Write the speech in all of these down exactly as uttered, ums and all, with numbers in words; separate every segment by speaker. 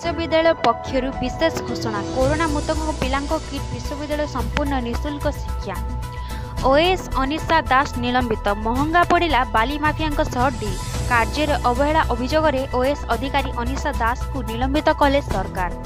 Speaker 1: विश्वविद्यालय पक्षर विशेष घोषणा कोरोना मृतकों पिलांको किट विश्वविद्यालय संपूर्ण निःशुल्क शिक्षा। ओएस अनिशा दास निलंबित महंगा पड़ा बाली माफिया डील कार्य अवहेला अभियोग ओएस अधिकारी अनिशा दास को निलंबित कले सरकार।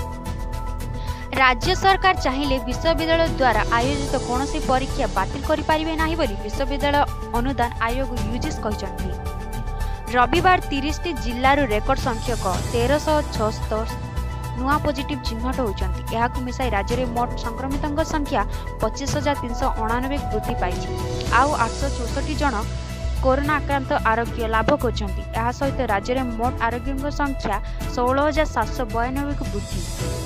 Speaker 1: राज्य सरकार चाहिए विश्वविद्यालय द्वारा आयोजित कौन परीक्षा बातिल करें ना विश्वविद्यालय अनुदान आयोग यूजीसी कहते। रविवार तीस टी जिलूर रेकर्ड संख्यक तेरश छहत्तर नुआ पॉजिटिव चिन्हट होती मिसाई राज्य में मोट संक्रमितों संख्या पच्चीस हजार तीन सौ अणानबे वृद्धि पाई आउ आठश चौसठ जन कोरोना आक्रांत आरोग्य लाभ कर सहित राज्य में मोट आरोग्य संख्या षोल हजार सात सौ बयानबे को वृद्धि।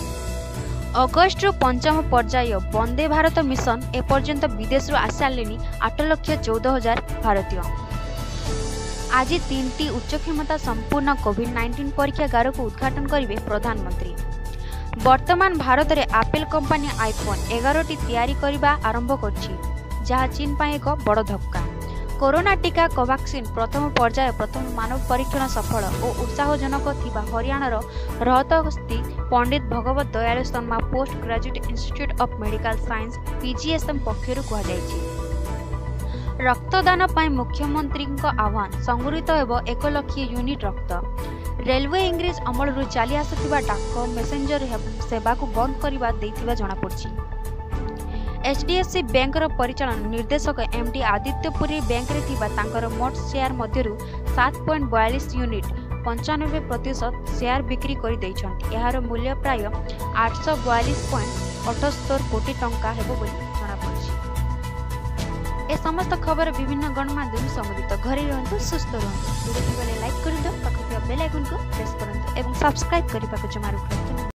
Speaker 1: अगस्ट पंचम पर्याय वंदे भारत मिशन एपर्यंत विदेश आसी सारे आठ लक्ष चौदह हजार भारतीय। आज तीन टी उच्च क्षमता संपूर्ण कोविड नाइंटीन परीक्षागार को उद्घाटन करेंगे प्रधानमंत्री। वर्तमान भारत में एप्पल कंपनी आईफोन एगार टी तैयारी करने आरंभ कर जहाँ चीन पर एक बड़ धक्का। कोरोना टीका कोवैक्सीन प्रथम पर्याय प्रथम मानव परीक्षण सफल और उत्साहजनक थिबा हरियाणार Rohtak Pandit Bhagwat Dayal Sharma Post Graduate Institute of Medical Science PGSM पक्षर कहुଯାଇଛି। रक्तदान पर मुख्यमंत्री आह्वान संगृहित एवं एक लक्ष यूनिट रक्त। रेलवे इंग्रेज अमलू चली आसुवा डाक मेसेंजर सेवा को बंद करने जनापड़ी। एचडीएफसी बैंक परिचालन निर्देशक एमडी आदित्यपुरी बैंक रे थिबा तांकर मोट शेयर मध्यरु सात पॉइंट बयालीस यूनिट पंचानबे प्रतिशत शेयर बिक्री कर दैछन्ति। एहार मूल्य प्राय आठ सौ बयालीस पॉइंट अठहत्तर कोटी टंका हेबो बोली जनापड़ी। ए समस्त खबर विभिन्न गणमाध्यम समुदित घरे रहंतु सुस्थ रहंतु। वीडियो लाइक करंतु पाखक बेल आइकन को प्रेस करंतु एवं सब्सक्राइब करिबा को जमारू करंतु।